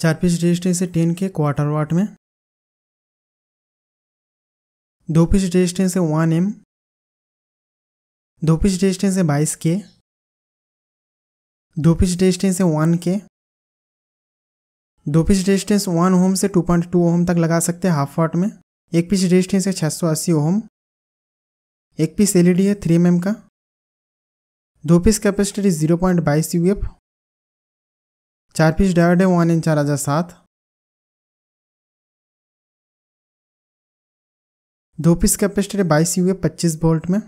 4 piece resistance है 10 के quarter वाट में। 2 पीस रेजिस्टेंस है 1 एम। 2 पीस रेजिस्टेंस है 22 के। 2 पीस रेजिस्टेंस है 1 के। 2 पीस रेजिस्टेंस 1 ओम से 2.2 ओम तक लगा सकते हैं हाफ वाट में। 1 पीस रेजिस्टेंस है 680 ओम। 1 पीस एलईडी है 3 mm का। 2 piece capacitor 0.22 uF. 4 piece diode है 1N4007। 2 पीस कैपेसिटर है 22 यूएफ 25 वोल्ट में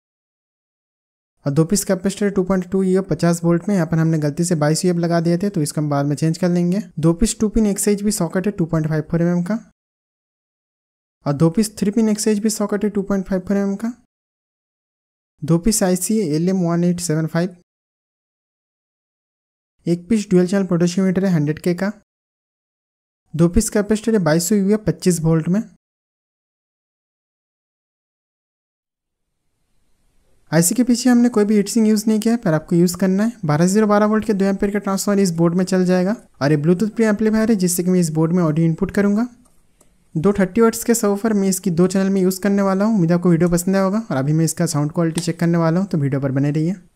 और 2 पीस कैपेसिटर 2.2 यूएफ 50 वोल्ट में। यहाँ पर हमने गलती से 22 यूएफ लगा दिए थे तो इसको हम बाद में चेंज कर लेंगे। 2 पीस 2 पिन XHB सॉकेट है 2.54 mm का और 2 पीस 3 पिन XHB सॉकेट है 2.54 mm का। 2 पीस IC है LM1875। 1 piece dual channel potentiometer है 100K का। 2 पीस कैपेसिटर है 2200 यूएफ 25 वोल्ट में। आईसी के पीछे हमने कोई भी हीटसिंक यूज़ नहीं किया है, पर आपको यूज़ करना है। 1212 वोल्ट के 2 एम्पीयर का ट्रांसफार्मर इस बोर्ड में चल जाएगा और ये ब्लूटूथ प्री एम्पलीफायर है जिससे कि मैं इस बोर्ड में ऑडियो इनपुट करूंगा। 230 वाट्स के सबवूफर मैं इसकी 2 चैनल में यूज़ करने वाला हूँ। उम्मीद आपको वीडियो पसंद आया होगा और अभी मैं इसका साउंड क्वालिटी चेक करने वाला हूँ, तो वीडियो पर बने रहिए।